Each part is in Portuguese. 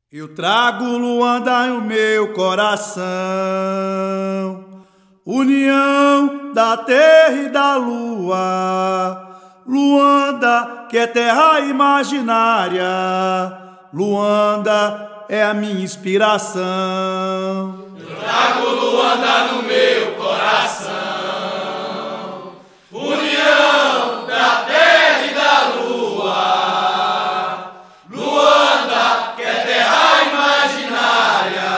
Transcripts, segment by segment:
Eu trago Luanda no meu coração, união da terra e da lua. Luanda, que é terra imaginária, Luanda é a minha inspiração. Eu trago Luanda no meu coração, união da terra e da lua. Luanda, que é terra imaginária,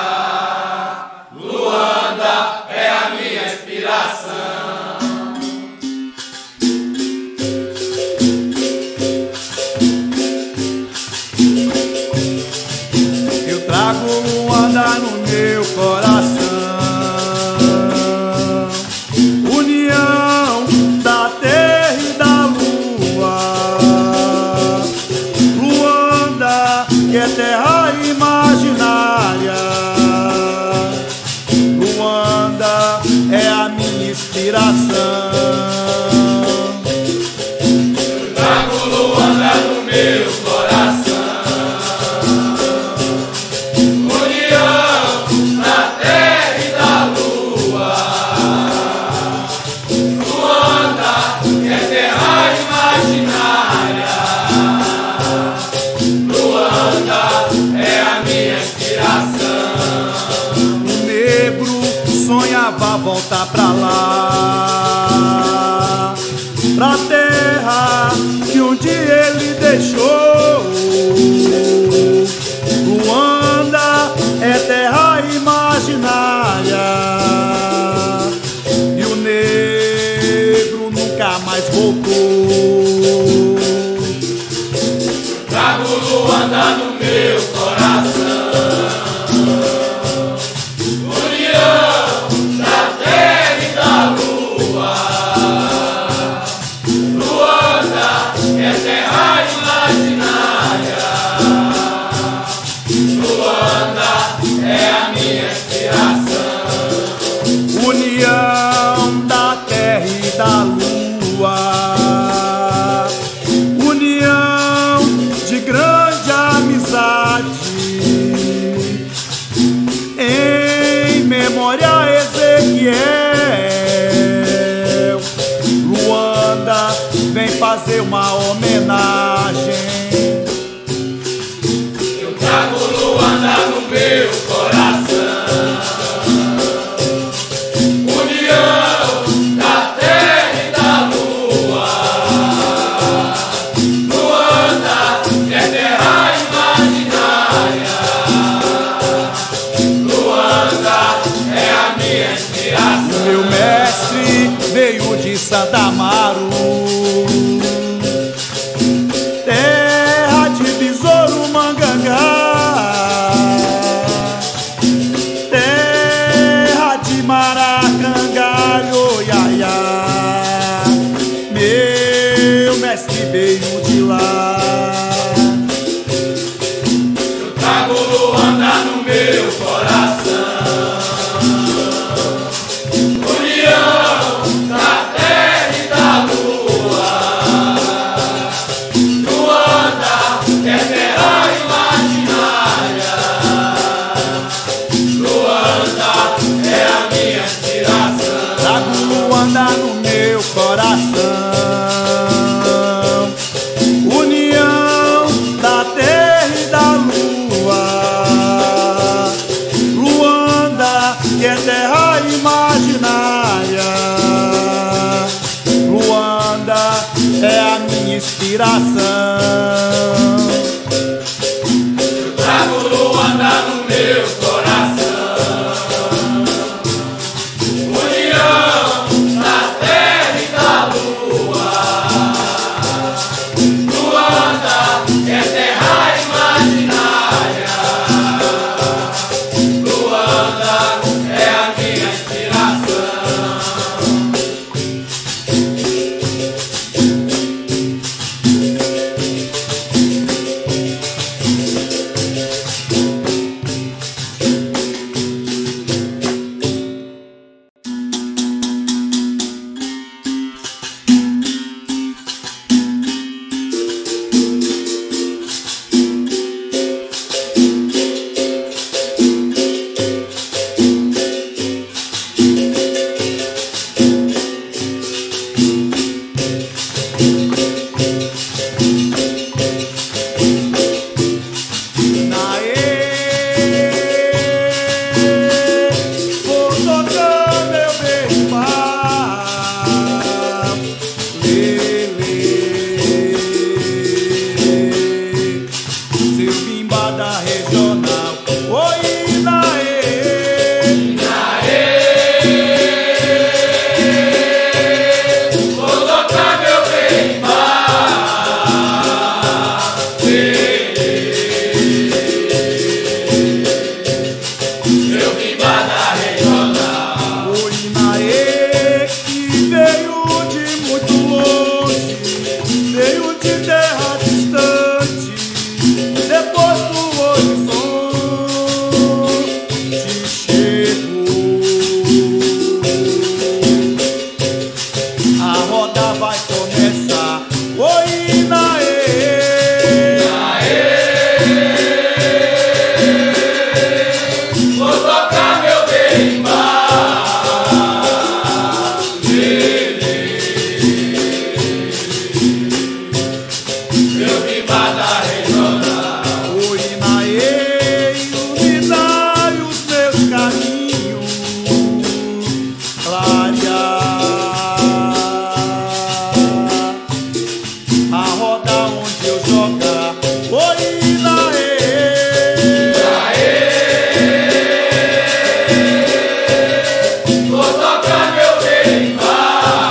Luanda é a minha inspiração. Eu trago Luanda no meu coração, união da terra e da lua. Luanda, que é terra imaginária, Luanda é a minha inspiração. Eu trago Luanda no meu coração, união da terra e da lua. Luanda, que é terra imaginária, Luanda é a minha inspiração. O negro sonhava voltar pra lá, pra terra que um dia ele deixou. Luanda é terra imaginária e o negro nunca mais voltou. Trago Luanda no meu coração, união da terra e da lua. Luanda é terra imaginária, Luanda é a minha inspiração. União da terra e da lua, união de grande amizade, em memória a Ezequiel. Luanda vem fazer uma homenagem. Eu trago Luanda no meu coração, união da terra e da lua. Luanda é terra imaginária, Luanda é a minha inspiração. Meu mestre veio de Santa Amaro, terra de besouro mangangá, terra de maracangalho, iaiá. Meu mestre veio de lá. Eu trago Luanda no meu coração, união da terra e da lua. Luanda é terra imaginária, Luanda é a minha inspiração. Trago Luanda no meu coração, união da terra e da lua. Luanda, que é terra imaginária, Luanda é a minha inspiração. Eu trago Luanda no meu coração, união da terra e da lua. Luanda é terra imaginária, Luanda é a minha inspiração. regional. Oi, Inaê. Vou tocar meu berimbau. Meu bimba da regional. O Inaê que veio de muito longe, veio de terra distante, depois do horizonte chegou. A roda vai começar. Oi, Inaê. Vou tocar meu berimbau. Meu bimba da regional. O Inaê iluminar os meus caminhos, clarear a roda onde eu jogar. Oi, Inaê. Vou tocar meu berimbau.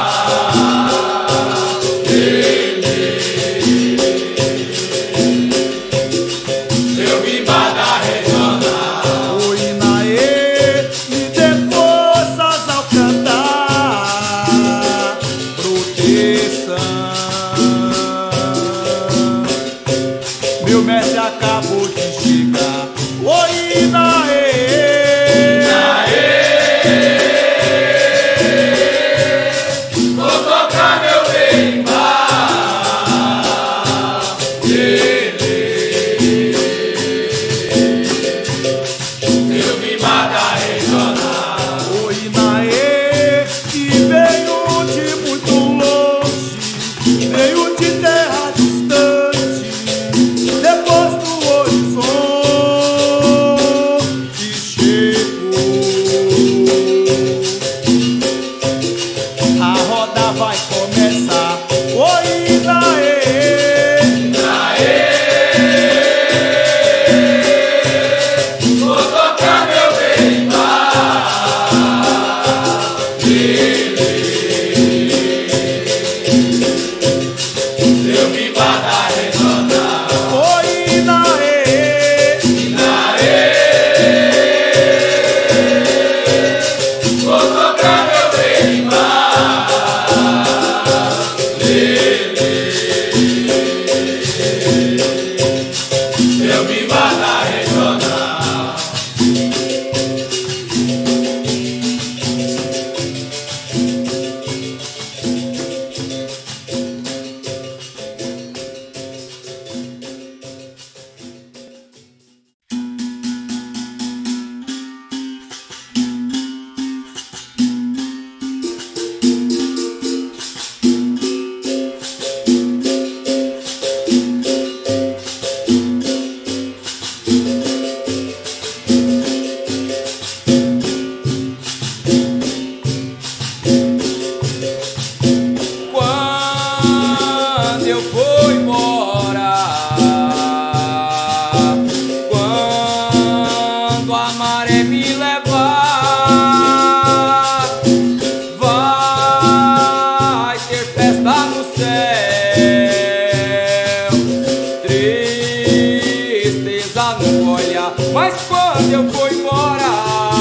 Meu bimba da regional. O Inaê me dê forças ao cantar, proteção. Meu mestre acabou de chegar. Oi, Inaê. Vou tocar meu berimbau. Meu bimba da regional. O Inaê que veio de muito longe, veio de terra distante, depois do horizonte chegou. A roda vai começar. Oi, Inaê. Vou tocar meu berimbau. Meu bimba da regional. Oi, Inaê. Vou tocar meu berimbau. Meu bimba da regional. Quando eu for embora, quando a maré me levar, vai ter festa no céu, tristeza no olhar. Mas quando eu for embora,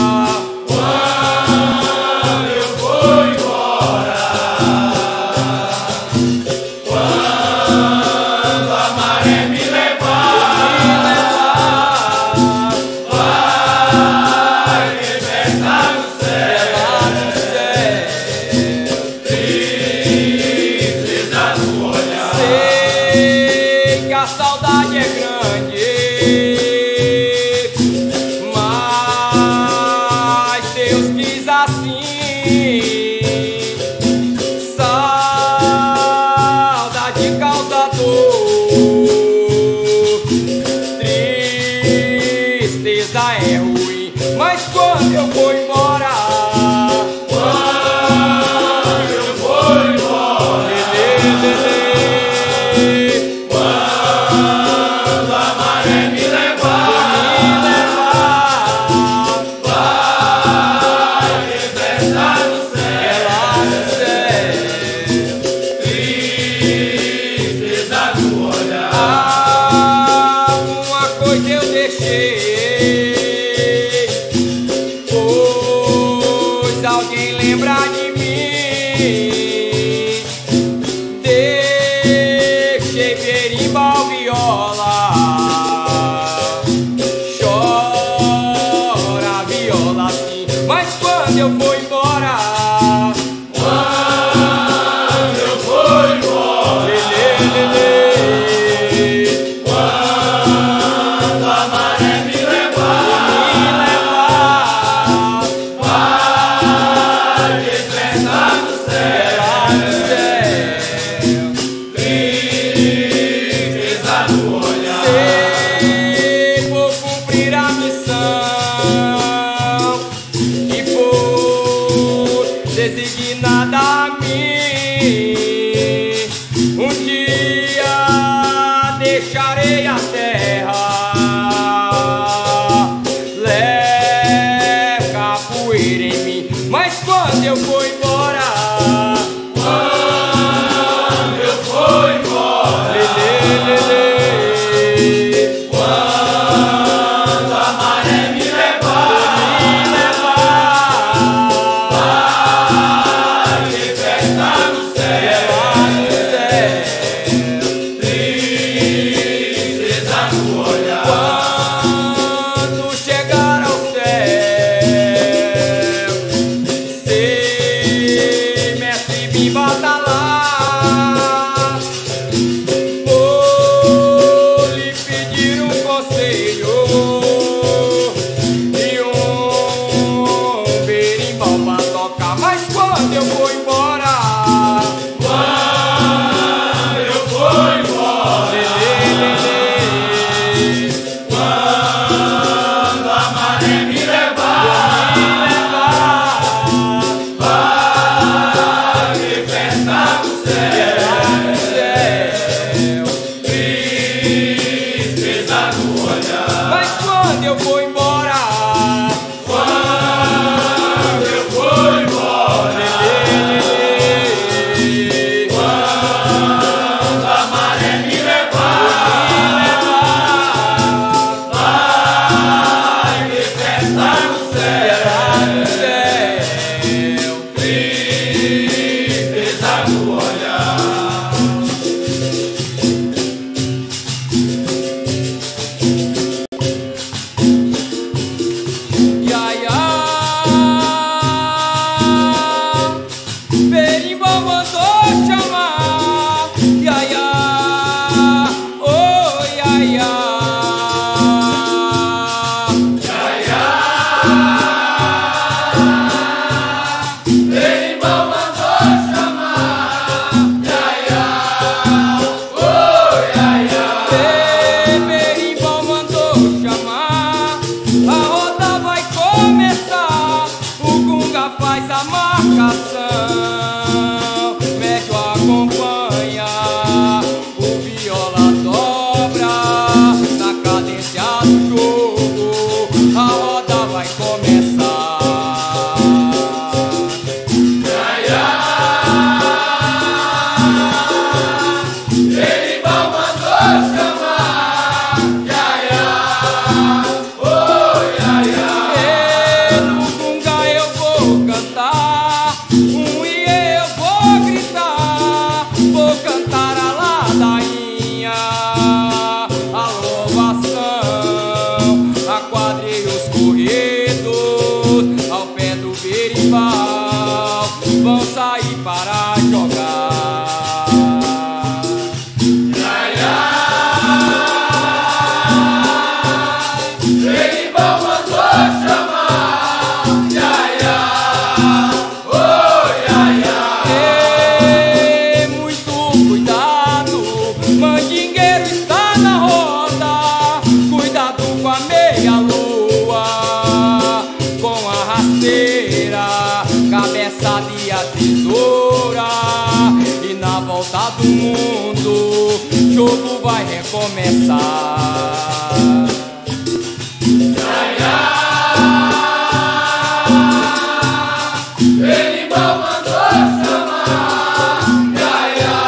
saudade é grande, mas Deus quis assim. Saudade causa dor, tristeza é ruim, mas quando eu for embora, quando a maré me levar, sonhei, pois alguém lembra de mim. Deixei berimbau, viola, chora a viola sim, mas quando eu for embora, designada a mim, um dia deixarei a terra, leve capoeira em mim, mas quando eu for embora, quando a maré me levar, batalar, vou lhe pedir um conselho e um berimbau pra tocar, mas quando eu for embora, quando eu for embora, quando a maré me levar, mas quando eu for embora, quando eu for embora, quando a maré me levar, vai me festar no céu, tristeza no olhar. berimbau mandou chamar, iaia, oh iaia, Berimbau mandou chamar, iaia, oh iaia. berimbau mandou chamar, a roda vai começar, o gunga faz a marcação, médio acompanha, o viola dobra na cadência do jogo, a roda vai começar. Berimbau mandou chamar, iaia, oh iaia. No gunga eu vou cantar, eu vou gritar, vou cantar a ladainha, a louvação, a quadrilhos corridos, ao pé do berimbau, vão sair para jogar. Berimbau mandou chamar, iaia, oh iaia. Muito cuidado, mandingueiro está na roda, cuidado com a meia-lua, com a rasteira, cabeça de a tesoura, e na volta do mundo, jogo vai recomeçar. Berimbau mandou chamar, iaia,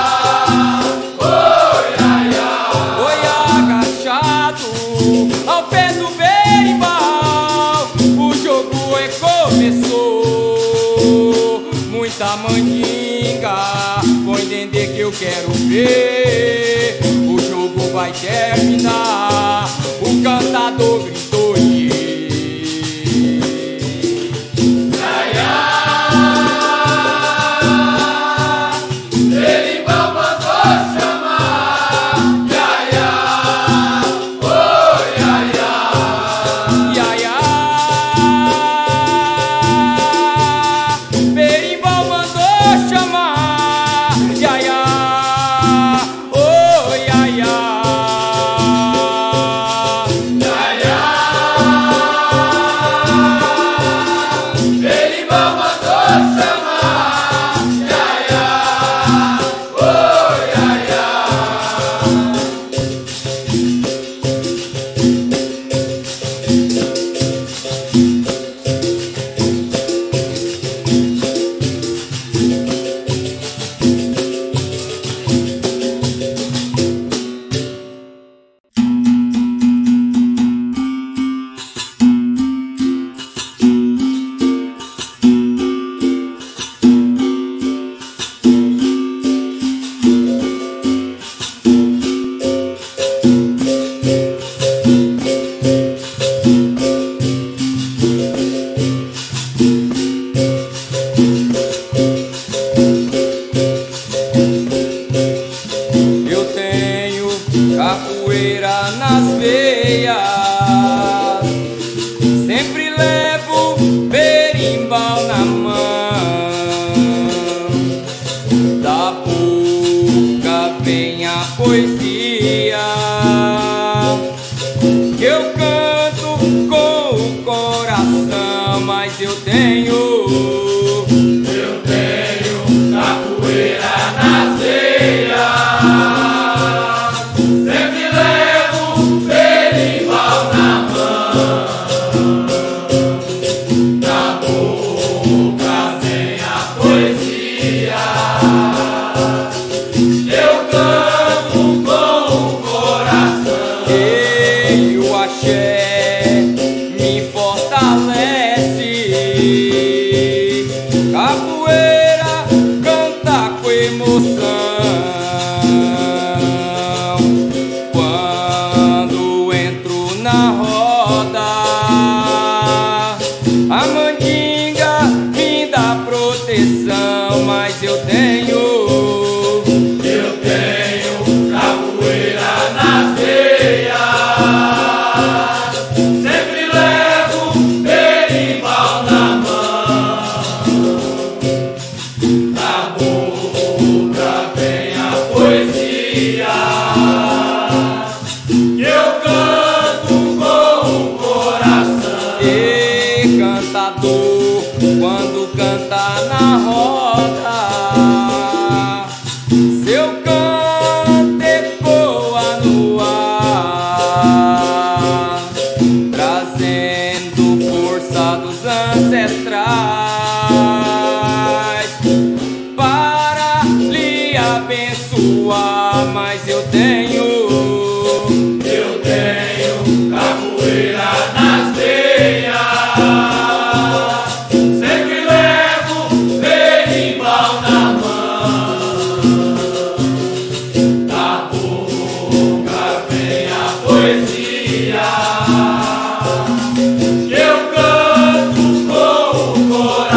oh iaia. Oi agachado, ao pé do berimbau, quero ver. O jogo vai terminar. O cantador gritou iê. Capoeira nas veias, sempre levo berimbau na mão. Da boca vem a poesia que eu canto com o coração, mas eu tenho capoeira nas veias. Capoeira canta com emoção. Quando entro na roda, a mandinga me dá proteção, mas eu tenho capoeira nas veias. Sempre levo berimbau na mão. Da boca vem a poesia que eu canto com o coração. E cantador, quando canta na roda, seu canto ecoa no ar, trazendo força dos ancestrais para lhe abençoar. Mas eu tenho capoeira nas veias. Sempre levo berimbau na mão. Da boca vem a poesia que eu canto com o coração.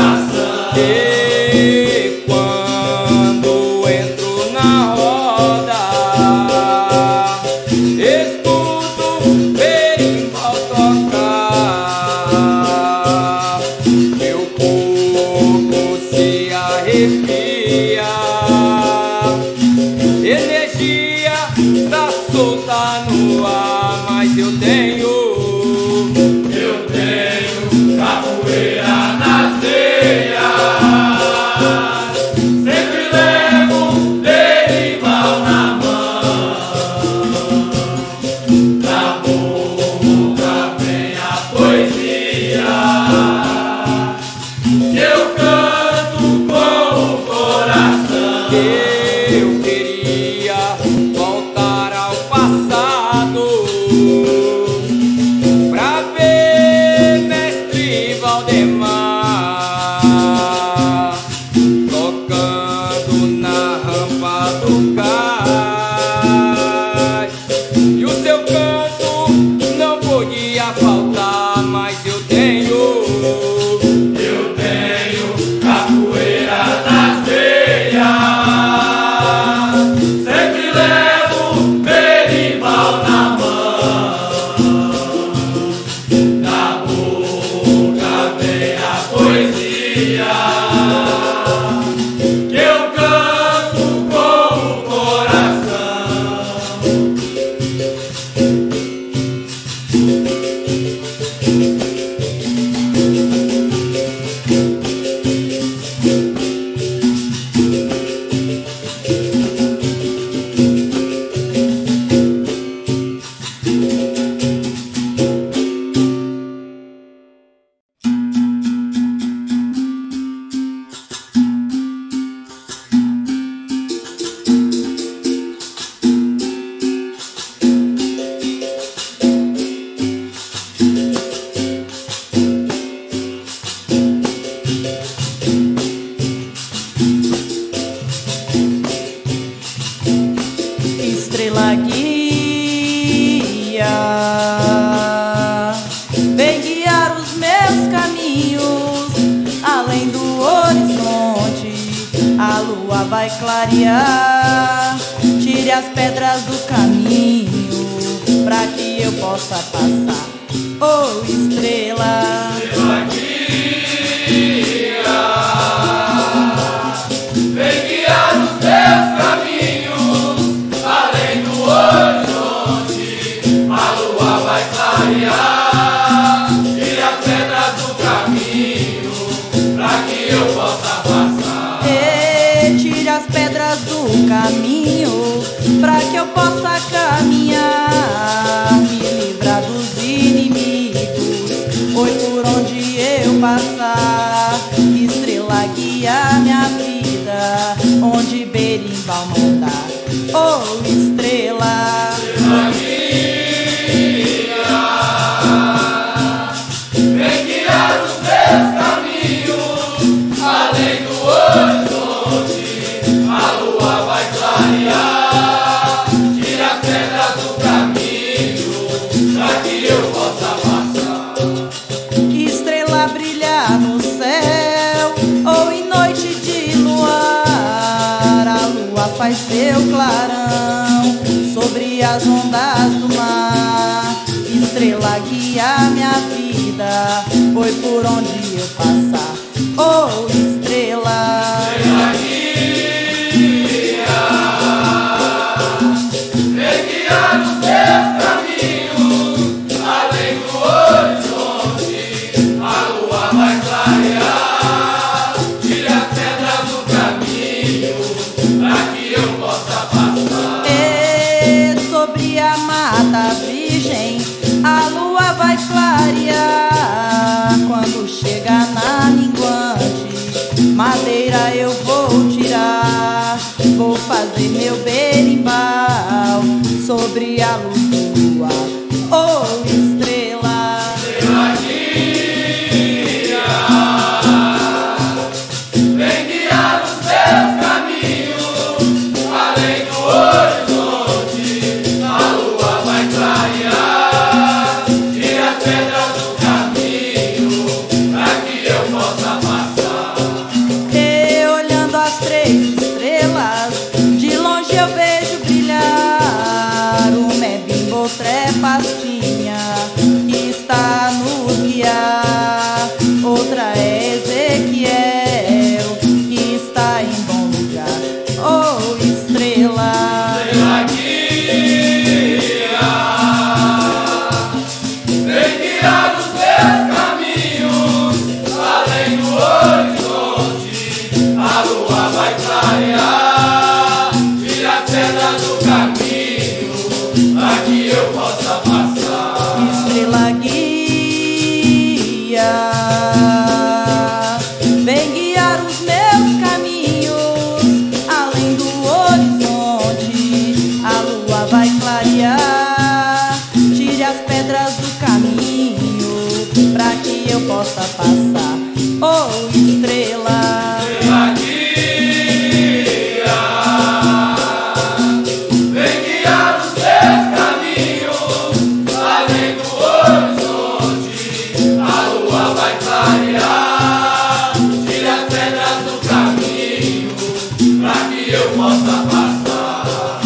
vai clarear. Tire as pedras do caminho pra que eu possa passar. Oh, estrela, estrela guia, vem guiar os teus caminhos, além do horizonte, a lua vai clarear. Tire as pedras do caminho, pra que eu possa passar. tire as pedras do caminho pra que eu possa caminhar, me livrar dos inimigos, oi por onde eu passar. Estrela guia minha vida, onde berimbau mandar. Oh, estrela, Estrela guia, vem guiar os teus caminhos, além do horizonte, a lua vai clarear. Tira as pedras do caminho, pra que eu possa passar. estrela brilha no céu, ou em noite de luar, a lua faz seu clarão sobre as ondas do mar. Estrela guia minha vida, foi por onde eu passar. Oh, estrela, Estrela guia, vem guiar os teus caminhos, além do horizonte, a lua vai clarear. Tire as pedras do caminho, pra que eu possa passar. sobre a mata virgem, a lua vai clarear. Quando chega na minguante, madeira eu vou tirar. Vou fazer meu berimbau sobre a luz do luar. Oh, estrela, Estrela guia, vem guiar os teus caminhos, além do horizonte, a lua vai clarear. Tira as pedras do caminho, pra que eu possa passar. olhando as 3 estrelas, de longe eu vejo brilhar uma é Bimbo Trepastinha, que está a nos guiar. Outra é Ezequiel, que está em bom lugar. Oh, estrela, Estrela guia, vem guiar os teus caminhos, além do horizonte, a lua vai clarear. Tira as pedras do caminho, pra que eu possa passar. estrela guia, vem guiar os meus caminhos, além do horizonte, a lua vai clarear. Tire as pedras do caminho, pra que eu possa passar. Oh, estrela, Estrela guia, vem guiar os teus caminhos, além do horizonte, a lua vai clarear. Tira as pedras do caminho, pra que eu possa passar.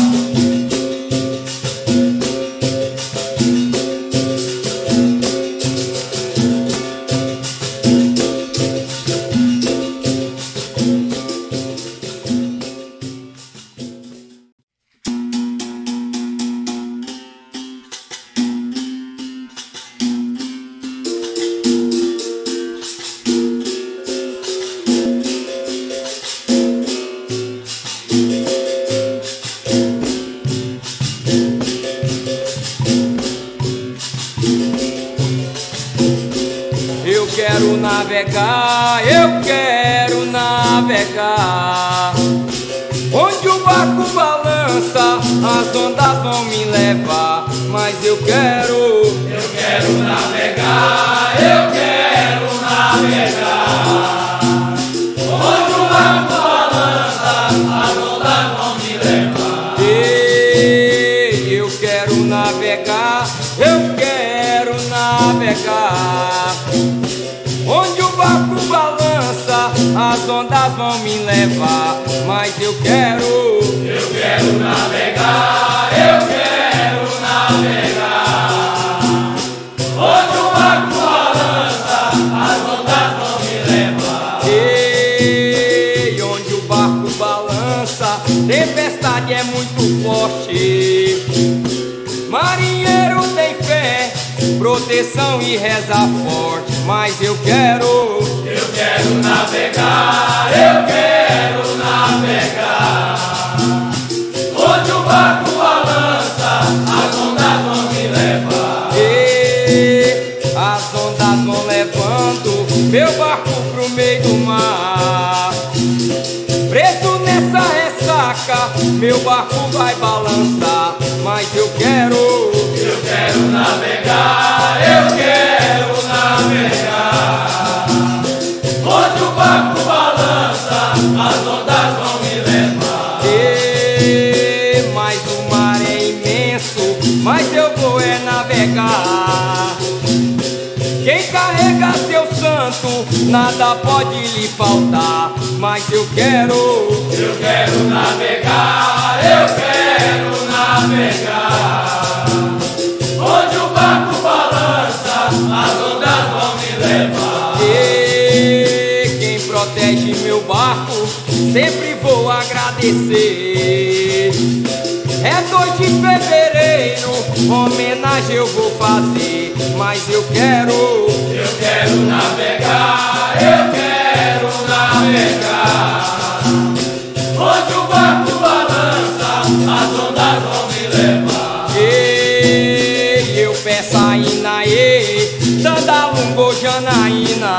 Eu quero navegar, eu quero navegar. Onde o barco balança, as ondas vão me levar. Mas eu quero navegar, eu quero navegar. Onde o barco balança, as ondas vão me levar. Ei, eu quero navegar, eu quero navegar. Onde o barco balança, as ondas vão me levar, mas eu quero navegar, eu quero navegar. Onde o barco balança, as ondas vão me levar. Ei, onde o barco balança, tempestade é muito forte. Marinheiro tem fé, proteção e reza forte, mas eu quero navegar, eu quero navegar. Onde o barco balança, as ondas vão me levar. E as ondas vão levando meu barco pro meio do mar. Preso nessa ressaca, meu barco vai balançar, mas eu quero navegar, eu quero navegar. Onde o barco balança, as ondas vão me levar. E mas o mar é imenso, mas eu vou navegar. Quem carrega seu santo, nada pode lhe faltar, mas eu quero navegar, eu quero navegar. Onde o barco balança, as ondas vão me levar. E quem protege meu barco, sempre vou agradecer. É 2 de fevereiro, homenagem eu vou fazer, mas eu quero navegar, eu quero navegar. Onde o barco balança, as ondas vão me levar. E eu peço a Inaê, Tandalungo Janaína,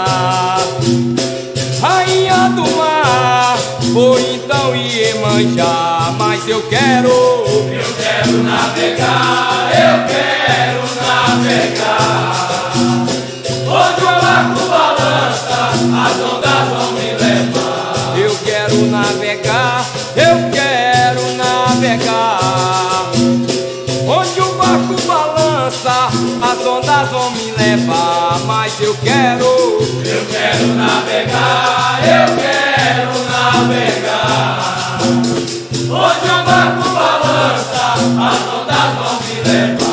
rainha do mar, ou então Iemanjá, mas eu quero navegar, eu quero navegar. Onde o barco balança, as ondas vão me levar. eu quero navegar, eu quero navegar. Onde o barco balança, as ondas vão me levar, mas eu quero navegar, eu quero navegar. Onde o barco balança, as ondas vão me levar.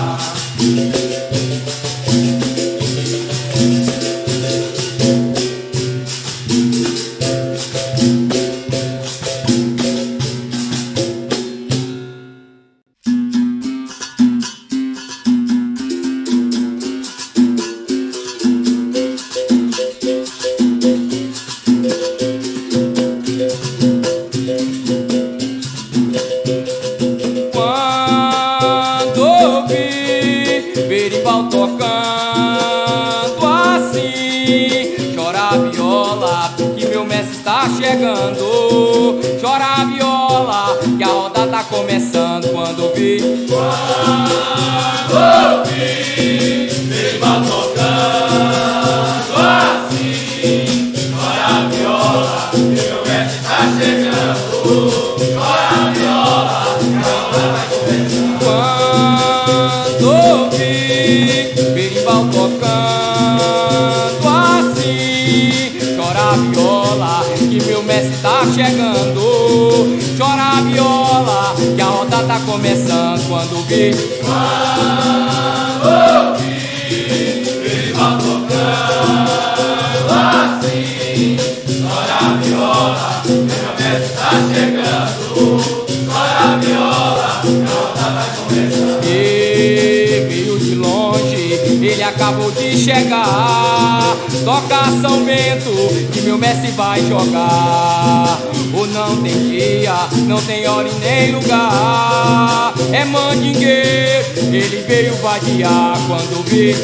berimbau tocando assim, chora a viola que meu mestre está chegando, chora a viola que a roda tá começando. Quando vi berimbau tocando assim, chora a viola que meu mestre está chegando, chora a viola que a roda vai começando. Quando vi berimbau tocando assim, chora a viola que meu mestre tá chegando, chora a viola que a roda tá começando. Quando vi berimbau tocando assim, chora a viola que meu mestre tá chegando, chora a viola que a roda vai começando. e veio de longe, ele acabou de chegar, toca São Bento que meu mestre vai jogar. Ou não tem dia, não tem hora e nem lugar, é mandingueiro, ele veio vadiar. Quando vi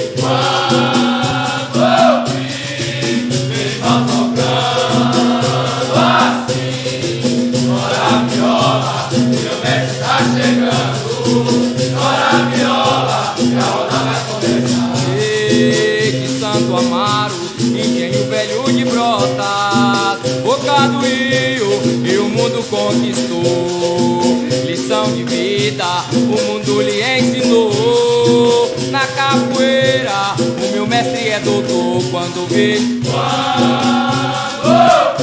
berimbau tocando assim, chora a viola que meu mestre tá chegando, chora a viola que a roda vai começar. que Santo Amaro, engenho velho de Brotas, boca do rio e o mundo conquistou. Lição de vida, o mundo lhe ensinou. Na capoeira, o meu mestre é doutor. Quando vê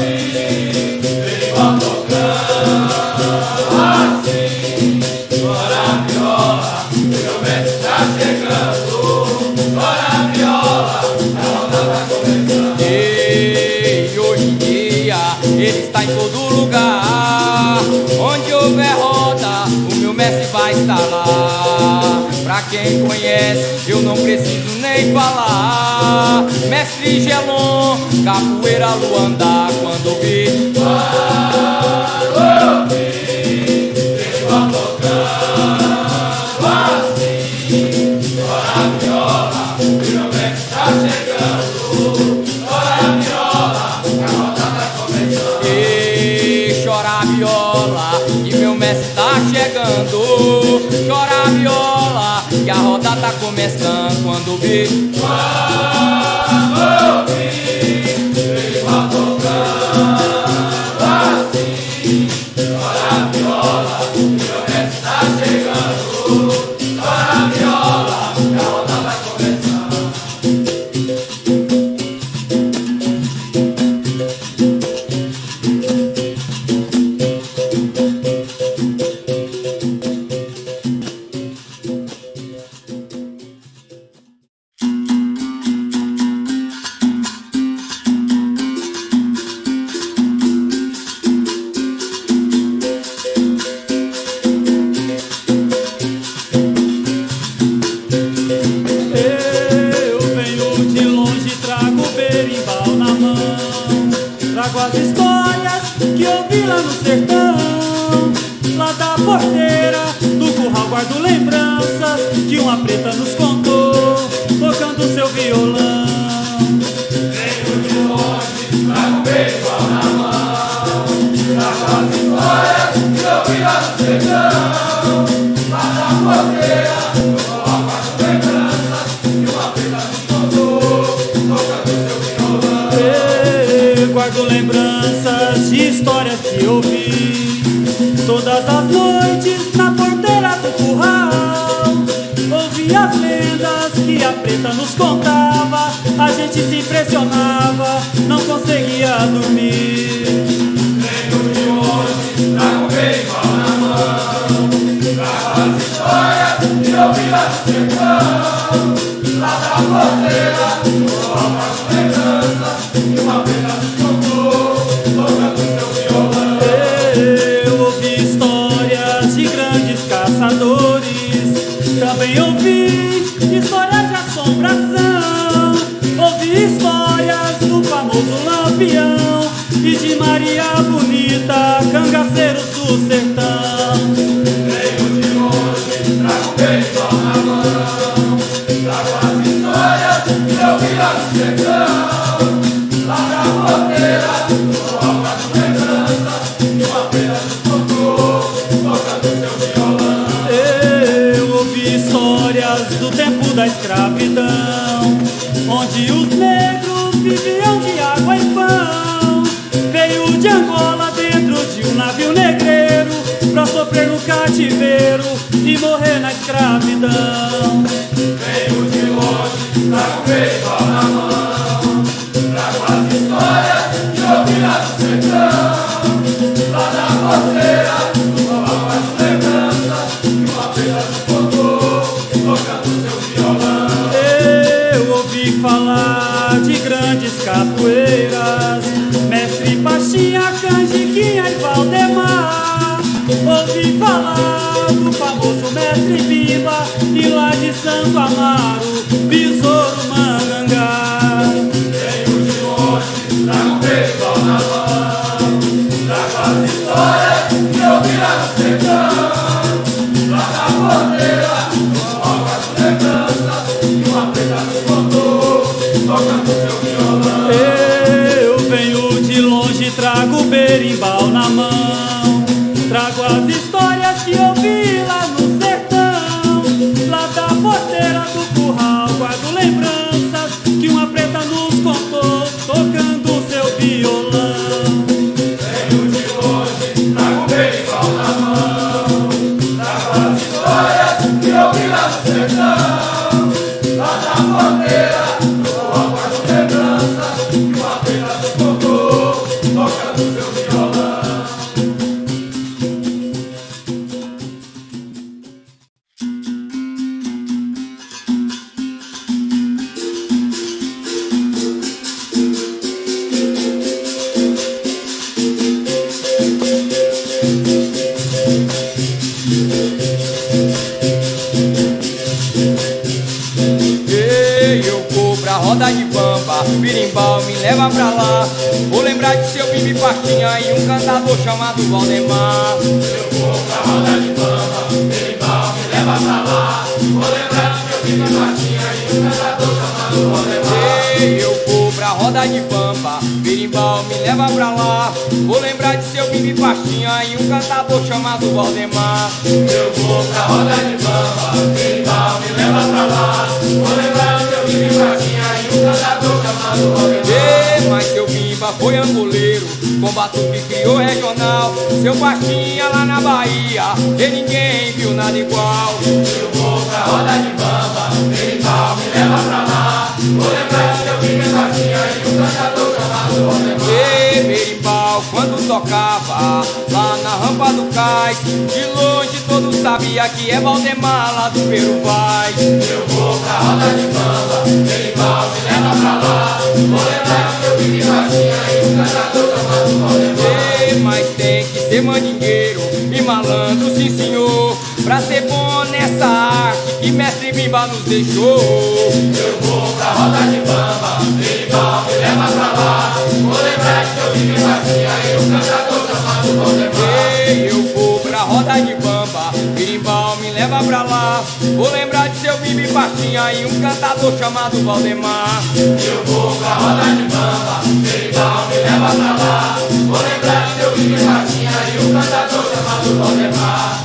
quem conhece, eu não preciso nem falar. Mestre Gelon, capoeira Luanda, quando vi. Chora a viola, que a roda tá começando. Quando vi, ele vai tocando assim. Chora a viola, que meu mestre tá chegando. Chora a viola, que a roda tá começando. Trago as histórias que eu vi lá no sertão. Lá da porteira do curral guardo lembranças que uma preta nos contou, tocando seu violão. Venho de longe, trago berimbau na mão. Trago as histórias que eu vi lá no sertão. Lá da porteira do curral guardo lembranças que uma preta nos contou, tocando seu violão. Guardo lembranças de histórias que eu vi todas as noites na porteira do curral. Ouvi as lendas que a preta nos contava, a gente se impressionava, não conseguia dormir. Venho de longe, trago berimbau na mão. Trago as histórias que eu vi lá no sertão. Lá da porteira do curral guardo lembranças que uma preta nos contou, tocando seu violão. Eu ouvi histórias de grandes caçadores, também ouvi histórias de assombração. Ouvi histórias do famoso Lampião e de Maria Bonita, cangaceiros do sertão. Venho de longe, trago berimbau na mão. Trago as histórias que eu vi lá no sertão. Lá da porteira do curral guardo lembranças que uma preta nos contou, tocando seu violão. Eu ouvi histórias do tempo da escravidão, onde os negros viviam de água e pão. Veio de Angola dentro de um navio negreiro, pra sofrer no cativeiro e morrer na escravidão. Venho de longe, trago berimbau na mão. Trago as histórias que eu vi lá no sertão. Lá da porteira do curral guardo lembranças que uma preta nos contou, tocando seu violão. Eu ouvi falar de grandes capoeiras, Mestre Pachinha, Canjiquinha e Valdemar. Ouvi falar do famoso Mestre Bimba e lá de Santo Amaro, Besouro Mangangá. Venho de longe, trago berimbau na mão. Trago as histórias que eu vi lá no sertão. Lá da porteira do curral guardo lembranças que uma preta nos contou, tocando seu violão. Eu venho de longe, trago berimbau na mão. Trago as histórias que eu vi lá no sertão. Lá da porteira do curral guardo lembranças que uma preta nos contou, tocando seu violão. Venho de longe, trago berimbau na mão. Trago as histórias que eu vi lá no sertão. Lá da porteira do curral guardo lembranças bamba, birimbau me leva pra lá. Vou lembrar de seu Bibi Pastinha e um cantador chamado Valdemar. Eu vou pra roda de bamba, berimbau me leva pra lá. Vou lembrar de seu Bibi Pastinha e um cantador chamado Valdemar. Eu vou pra roda de bamba, berimbau me leva pra lá. Vou lembrar de seu Bibi Pastinha e um cantador chamado Valdemar. Eu vou pra roda de bamba, berimbau me leva pra lá. Vou lembrar de seu Bibi Pastinha e um cantador chamado Valdemar. Mas seu Bimba foi angoleiro, com batuque criou regional. Seu Pastinha lá na Bahia, e ninguém viu nada igual. Eu vou pra roda de bamba, berimbau me leva pra lá. Vou lembrar de seu Bibi Pastinha e um cantador chamado Valdemar. Berimbau, quando tocava lá na rampa do cais, de longe todos sabiam que é Valdemar lá do Peru vai. Eu vou pra roda de bamba, berimbau me leva pra lá. Vou lembrar de seu Bibi Pastinha e um cantador chamado Valdemar. Mas tem que ser mandingueiro e malandro, sim senhor, pra ser bom nessa arte que mestre Bimba nos deixou. Eu vou pra roda de bamba, berimbau me leva pra lá. Vou lembrar de seu Bibi Pastinha e um cantador chamado Valdemar. Eu vou pra roda de bamba, birimbau me leva pra lá. Vou lembrar de seu Bibi Pastinha e um cantador chamado Valdemar. Eu vou pra roda de bamba, berimbau me leva pra lá. Vou lembrar de seu Bibi Pastinha e um cantador chamado Valdemar.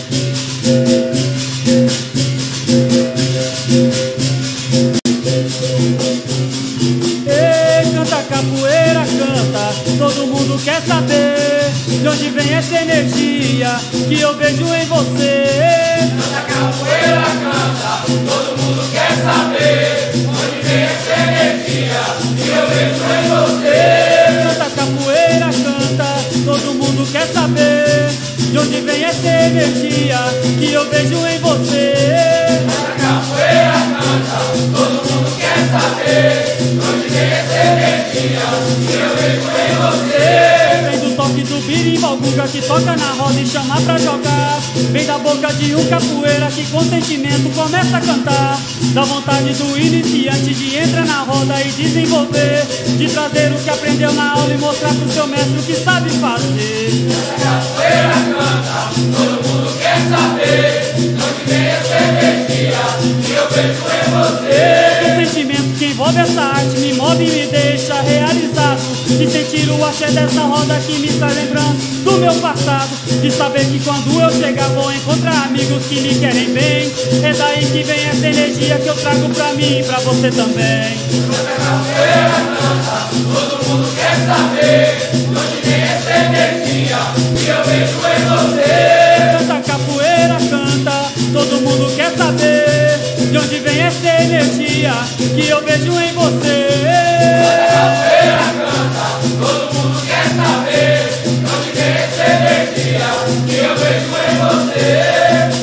Ei, canta capoeira, canta, todo mundo quer saber de onde vem essa energia que eu vejo em você. Canta capoeira, canta, todo mundo quer saber onde vem essa energia que eu vejo em você. Canta capoeira, canta, todo mundo quer saber de onde vem essa energia que eu vejo em você. Canta capoeira, canta, todo mundo quer saber onde vem essa energia que eu vejo em você. Vem do toque do birimbau guga que toca na roda e chama pra jogar. Vem da boca de um capoeira que com sentimento começa a cantar. Dá vontade do iniciante de entrar na roda e desenvolver, de trazer o que aprendeu na aula e mostrar pro seu mestre o que sabe fazer. Canta capoeira, canta, todo mundo quer saber onde vem essa energia que eu vejo em você. O sentimento que envolve essa arte me move e me deixa realizado, de sentir o axé dessa roda que me traz lembrança do meu passado, de saber que quando eu chegar vou encontrar amigos que me querem bem. É daí que vem essa energia que eu trago pra mim e pra você também. Canta capoeira, canta, todo mundo quer saber onde vem essa energia que eu vejo em você. Canta capoeira, canta, todo mundo quer saber de onde vem essa energia que eu vejo em você. Canta capoeira, canta, todo mundo quer saber onde vem essa energia que eu vejo em você.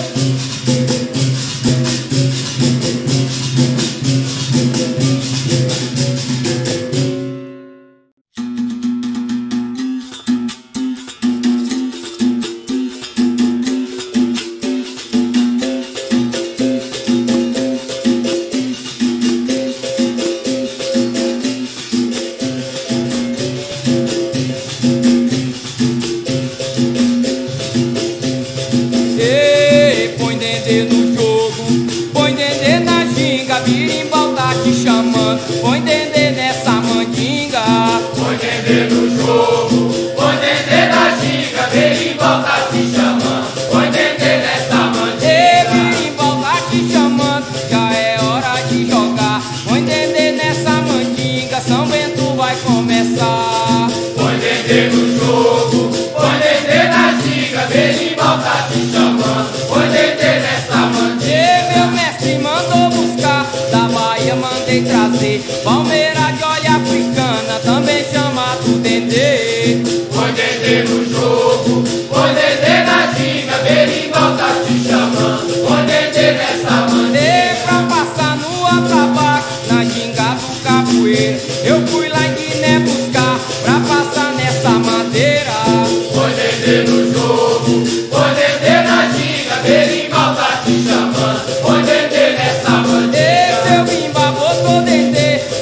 Birimbau tá te chamando, põe dendê nessa mandinga. Põe dendê no jogo, põe dendê na ginga. Berimbau tá te chamando, põe dendê nessa mandinga. Birimbau tá te chamando, já é hora de jogar. Põe dendê nessa mandinga, São Bento vai começar. Põe dendê no jogo, põe dendê na ginga. Berimbau tá te chamando, põe dendê nessa mandinga. Meu mestre mandou buscar, da Bahia mandei trazer. Palmeira de olha africana, também chamado dendê. Põe dendê no jogo, põe dendê na ginga. Berimbau tá te chamando, põe dendê nessa mandinga. Pra passar no atabaque, na ginga do capoeira, eu fui lá em Guiné buscar, pra passar nessa madeira. Põe dendê no jogo, põe dendê na ginga. Berimbau tá te chamando, põe dendê nessa mandinga. Seu Bimba botou dendê, tocando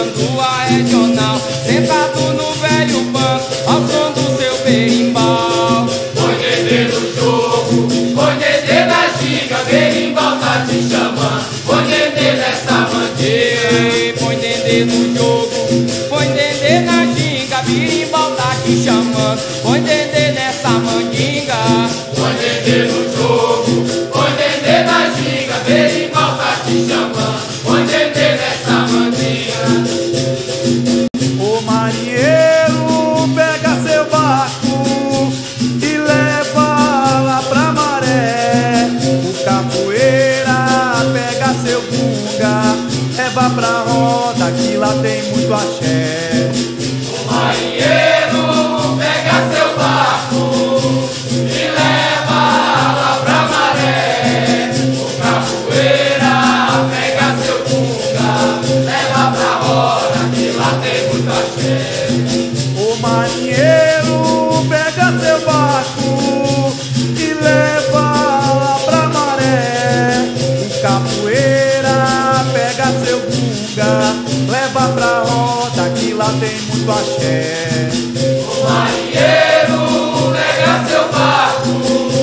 tocando a regional, sentado no velho banco, ao som do seu berimbau. Põe Dendê no jogo, põe Dendê na ginga, berimbau tá te chamando. Põe Dendê nessa mandinga. Põe Dendê no jogo, põe Dendê na ginga, berimbau tá te chamando. Põe Dendê nessa mandinga. Põe Dendê no jogo, põe Dendê na ginga, berimbau tá te chamando. Põe Dendê nessa mandinga. O marinheiro pega seu barco e leva lá pra maré. O capoeira pega seu gunga, leva pra roda que lá tem muito axé. O marinheiro pega seu barco e leva lá pra maré. O capoeira pega seu gunga, leva pra roda que lá tem muito axé. O marinheiro pega seu barco e leva lá pra maré. O capoeira pega seu gunga, leva pra roda que lá tem muito axé. O marinheiro pega seu barco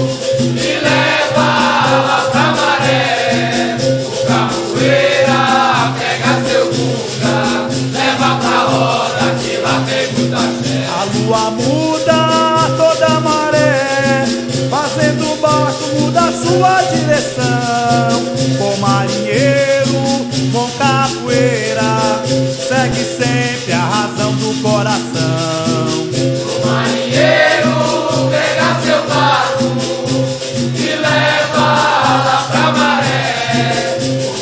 e leva lá pra maré. O capoeira pega seu gunga, leva pra roda que lá tem muito axé. A lua muda toda a maré, fazendo o barco mudar sua direção. O marinheiro com capoeira segue sempre a razão do coração. O marinheiro pega seu barco e leva lá pra maré. O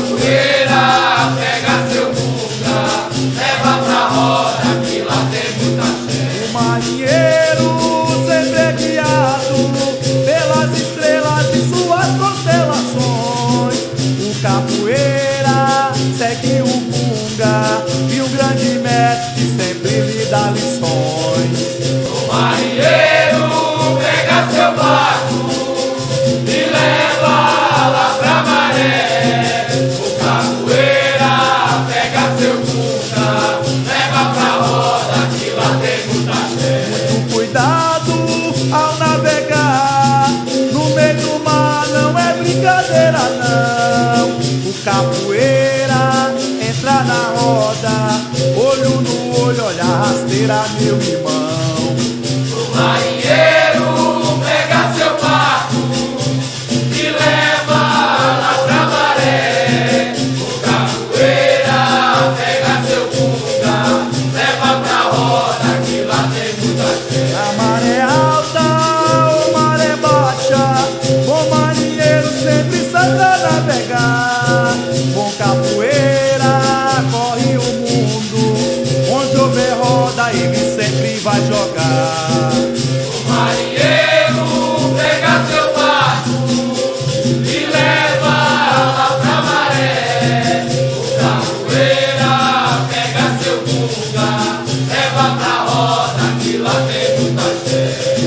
capoeira pega seu gunga, leva pra roda que lá tem muito axé. O marinheiro sempre é guiado pelas estrelas e suas constelações. O capoeira segue o gunga e um grande mestre sempre lhe dá lições. O marinheiro pega seu barco e leva lá pra maré. O capoeira pega seu gunga, leva pra roda que lá tem muito axé. Muito cuidado ao navegar, no meio do mar não é brincadeira não. O capoeira entra na roda, olho no olho, olha a rasteira, meu irmão. O marinheiro pega seu barco e leva lá pra maré. O capoeira pega seu gunga, leva pra roda que lá tem muito axé. A maré alta ou maré baixa, o marinheiro sempre sai pra navegar. Com capoeira corre o mundo, onde houver roda ele sempre vai jogar. O marinheiro pega seu barco e leva lá pra maré. O capoeira pega seu gunga, leva pra roda que lá tem muito axé.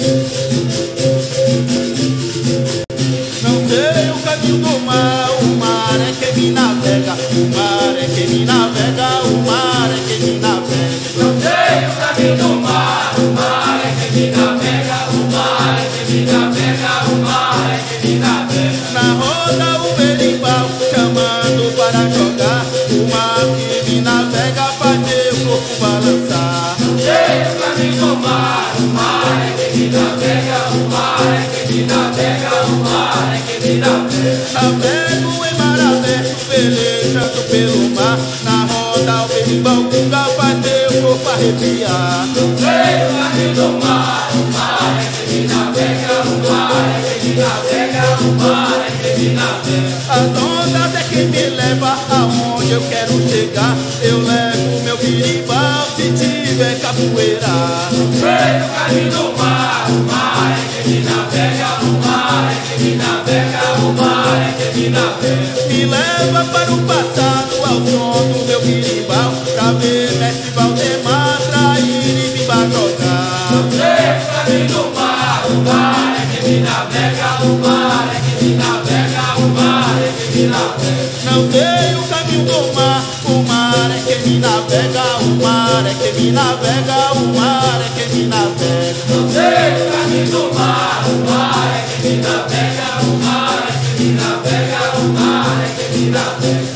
Não sei o caminho do mar, o mar é quem me navega, o mar é quem me navega, o mar é quem me navega. Não sei o caminho do mar, o mar é quem me navega, o mar é quem me navega, o mar é quem me navega. Na roda o berimbau chamando para jogar, o mar que me navega faz meu corpo balançar. Não sei o caminho do mar, o mar é quem me navega, o mar é quem me navega, o mar é quem me navega. Navego em mar aberto, pelejando pelo mar, na roda o berimbau gunga faz meu corpo arrepiar. Não sei o caminho do mar, o mar é quem me navega, o mar é quem me navega, o mar é quem me navega. As ondas é quem me leva aonde eu quero chegar, eu levo meu berimbau se tiver capoeira. Não sei o caminho do mar, o mar é quem me navega, o mar é quem me navega, o mar é quem me navega. Me leva para o passado ao som do meu berimbau, pra ver mestre Valdemar trair e me bajogar. Não sei o caminho do mar, o mar é quem me navega, o mar é quem me navega, o mar é quem me navega. Não sei o caminho do mar, o mar é quem me navega o mar, é quem me navega o mar, é quem me navega. Não sei o caminho do mar, o mar é quem me navega, o mar é quem me navega, o mar é quem me navega.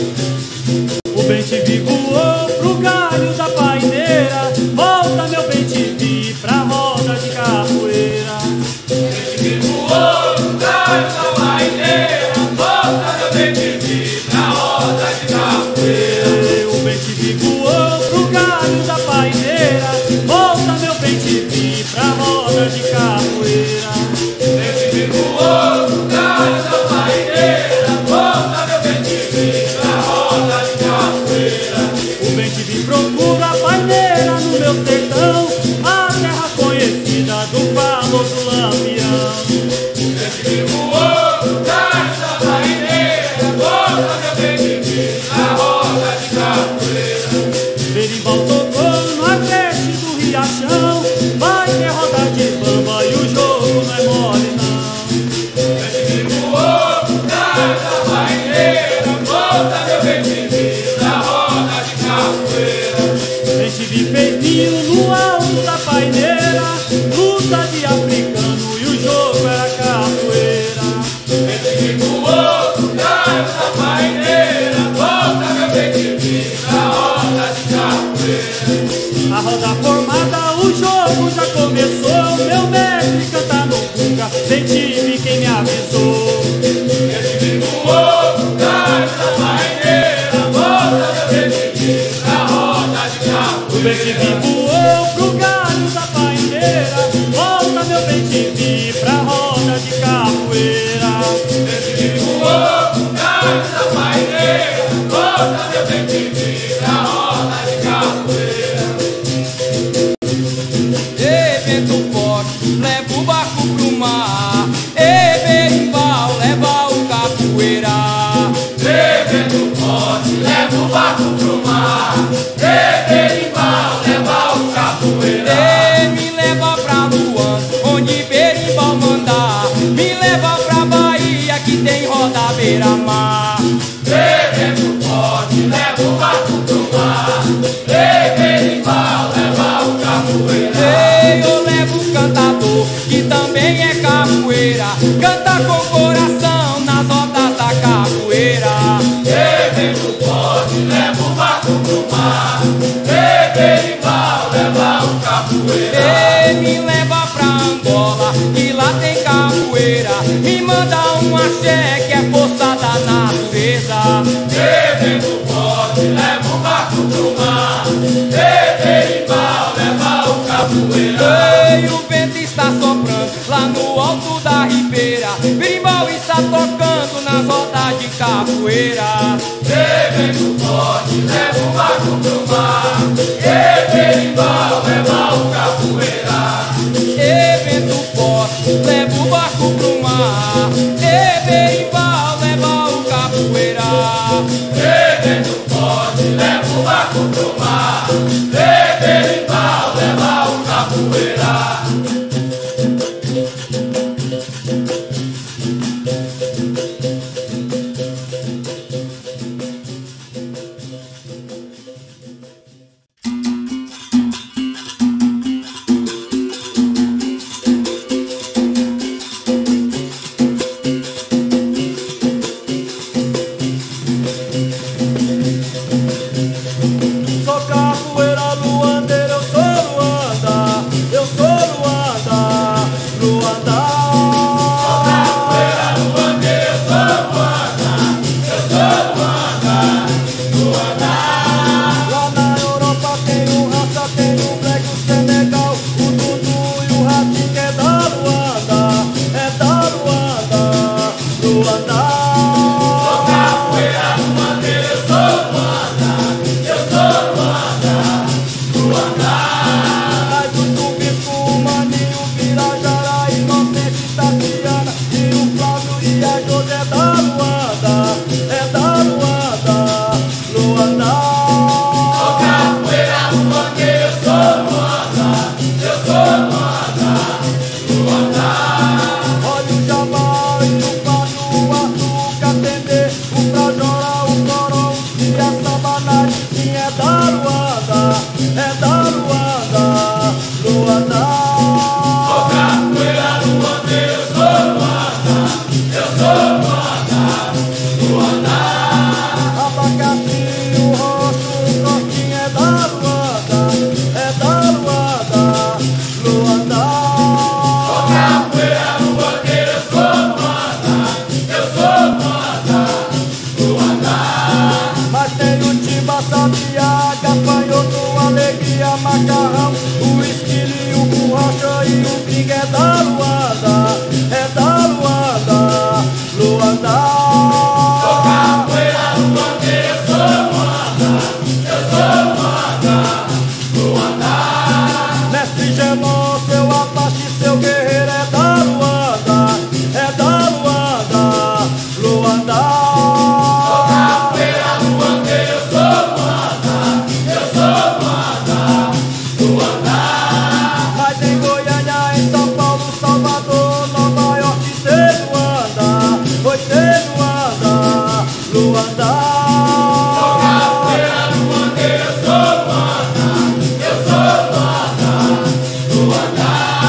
O bem-te-vi voou pro galho da paineira, volta meu bem-te-vi pra roda de capoeira. Bem-te-vi voou pro galho da paineira, volta meu bem-te-vi pra roda de capoeira. O bem-te-vi voou pro galho da paineira, volta meu bem-te-vi pra roda de capoeira. Bem-te-vi voou pro galho da paineira, volta meu bem-te-vi pra roda de capoeira. O bem-te-vi procura a paineira no meu sertão, a terra conhecida do famoso Lampião. Bem-te-vi voou pro galho da paineira, volta meu bem-te-vi pra roda de capoeira. Berimbau tocou no agreste do riachão, vai ter roda de bamba e o jogo não é mole não. Bem-te-vi voou pro galho da paineira, volta meu bem-te-vi pra roda de capoeira. Bem-te-vi fez ninho no alto da paineira, luta de africano e o jogo era capoeira. Bem-te-vi voou pro galho da paineira, volta meu bem-te-vi pra roda de capoeira. A roda formada, o jogo já começou, meu mestre canta no bunga, bem-te-vi quem me avisou. Bem-te-vi voou pro galho da paineira, volta meu bem-te-vi pra roda de O capoeira. bem-te-vi voou pro galho da paineira, volta meu bem-te-vi pra roda de capoeira. Bem-te-vi voou pro galho da paineira, volta meu bem-te-vi pra roda de capoeira. Ei, vento forte, leva o barco pro mar. Ei, berimbau, leva o capoeira. Ei, vento forte, leva o barco pro mar. Ei, berimbau, leva o capoeira. Ei, me leva pra Luan, onde berimbau mandar. Me leva pra Bahia, que tem roda beira-mar. Ei, vento forte, leva o barco pro mar. Ei, berimbau, leva o capoeira. Ei, eu levo o cantador, que também é capoeira. Canta com coração nas rodas da capoeira. Ei, vento forte, leva o barco pro mar. Ei, berimbau, leva o capoeira. Ei, me leva pra Angola, que lá tem capoeira. Me manda um axé, que é força da natureza. Ei, vento forte, leva o barco pro mar. Ei, berimbau, leva o capoeira. Ei, o vento está soprando lá no alto da ribeira. Berimbau está tocando nas rodas de capoeira. Ei, vento forte, leva o barco pro mar. Ei, berimbau, leva o capoeira. Ei, vento forte, leva o barco pro mar. Ei, berimbau, leva o capoeira. Ei, vento forte, leva o barco pro mar. Ei, berimbau, leva o capoeira. Sou capoeira, lua é da Luanda, Luanda. Sou capoeira luandeiro, eu sou Luanda, eu sou Luanda, Luanda. Abacate, o rosto, o cortinho é da Luanda, é da Luanda, Luanda. Sou capoeira luandeiro, eu sou Luanda, eu sou Luanda, Luanda. Mas tem o timba, sabia, gafanhoto, alegria, macarrão, o esquilo, o borracha e o pingue é da Luanda, é da Luanda, Luanda. Sou capoeira luandeiro, eu sou Luanda, eu sou Luanda, Luanda. Mestre Gelon, seu Apache, seu guerreiro é da Luanda, é da Luanda, Luanda. Sou capoeira luandeiro, eu sou Luanda, eu sou Luanda, Luanda. Mas em Goiânia, em São Paulo, Salvador, Nova York, tem Luanda, oi, tem Luanda, Luanda. Sou capoeira luandeiro, eu sou Luanda, eu sou Luanda, Luanda.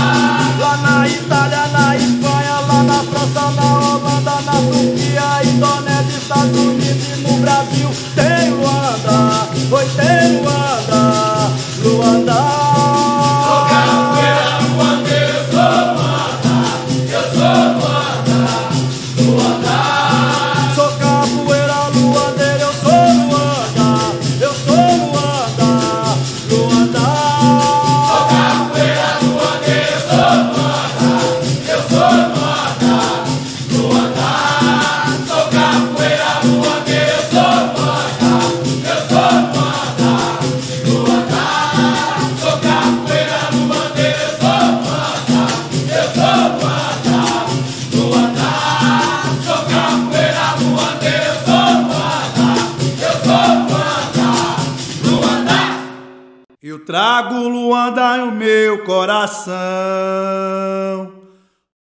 Lá na Itália, na Espanha, lá na França, na Holanda, na Turquia, Indonésia, Estados Unidos e no Brasil tem Luanda, oi, tem Luanda, Luanda. Sou capoeira luandeiro, eu sou Luanda, eu sou Luanda, Luanda. Sou capoeira luandeiro, eu sou Luanda, eu sou Luanda, Luanda. Sou capoeira luandeiro, eu sou Luanda, eu sou Luanda, Luanda. Sou capoeira luandeiro, eu sou Luanda, eu sou Luanda, Luanda. Sou capoeira luandeiro, eu sou Luanda, eu sou Luanda, Luanda. Sou capoeira luandeiro, eu sou Luanda, eu sou Luanda, Luanda. Eu trago Luanda no meu coração.